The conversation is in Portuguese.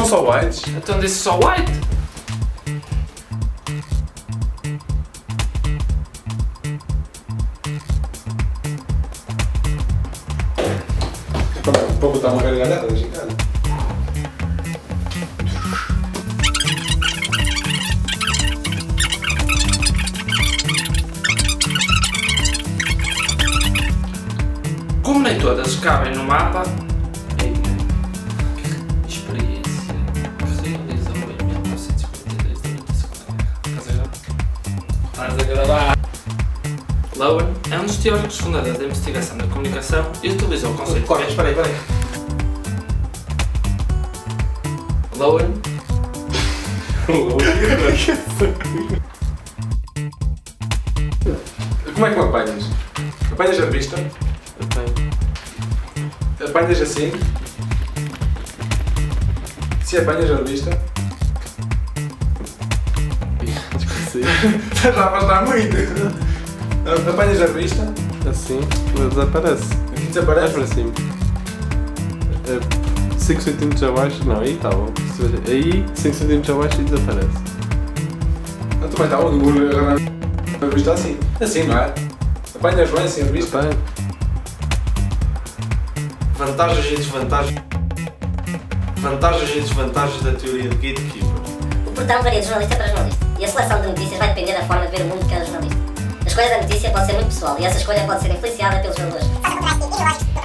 São só whites. Então disse só white. Para botar uma gargalhada, gigante. Como nem todas cabem no mapa, experiência, realiza o 1942 durante a Segunda Guerra. Estás a gravar? Lowen é um dos teóricos fundadores da investigação da comunicação e utilizou o conceito de... Espera aí. Lowen Como é que me apanhas? Apanhas a revista? Apanhas assim? Se apanhas a revista? Esqueci. Estás a afastar muito! Apanhas a revista? Assim, desaparece. Aqui É desaparece? para cima. 5 cm abaixo, não, aí está bom. Aí 5 cm abaixo e desaparece. Eu também estava a agarrar a revista assim. Assim, não é? Apanhas bem assim a revista? Bem, vantagens e desvantagens. Vantagens e desvantagens da teoria de gatekeeper. O portão varia de jornalista para jornalista e a seleção de notícias vai depender da forma de ver o mundo de cada jornalista. A escolha da notícia pode ser muito pessoal e essa escolha pode ser influenciada pelos jogadores.